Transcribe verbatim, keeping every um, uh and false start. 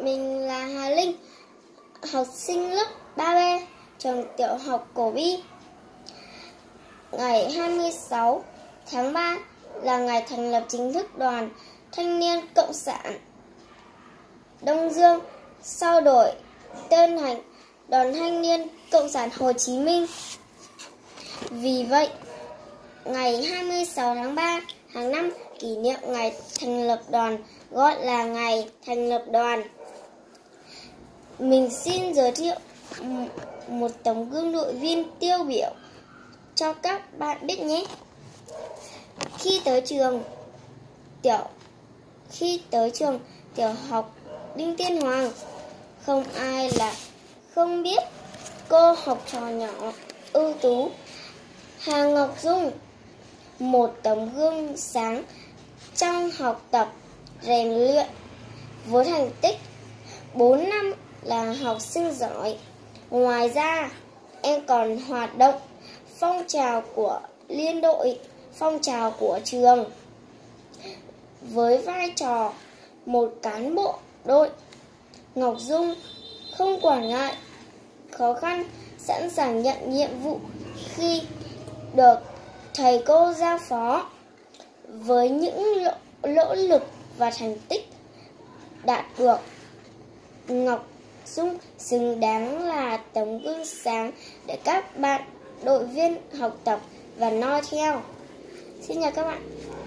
mình là Hà Linh, học sinh lớp ba B, trường tiểu học Cổ Bi. Ngày hai mươi sáu tháng ba là ngày thành lập chính thức Đoàn Thanh niên Cộng sản Đông Dương, sau đổi tên thành Đoàn Thanh niên Cộng sản Hồ Chí Minh. Vì vậy, ngày hai mươi sáu tháng ba hàng năm kỷ niệm ngày thành lập đoàn gọi là ngày thành lập đoàn. Mình xin giới thiệu một tấm gương đội viên tiêu biểu cho các bạn biết nhé. Khi tới trường tiểu khi tới trường tiểu học Đinh Tiên Hoàng, không ai là không biết cô học trò nhỏ ưu tú Hà Ngọc Dung, một tấm gương sáng trong học tập rèn luyện với thành tích bốn năm là học sinh giỏi. Ngoài ra, em còn hoạt động phong trào của liên đội, phong trào của trường với vai trò một cán bộ đội. Ngọc Dung không quản ngại khó khăn, sẵn sàng nhận nhiệm vụ khi được thầy cô giao phó. Với những nỗ lực và thành tích đạt được, Ngọc Dung xứng đáng là tấm gương sáng để các bạn đội viên học tập và noi theo. Xin chào các bạn.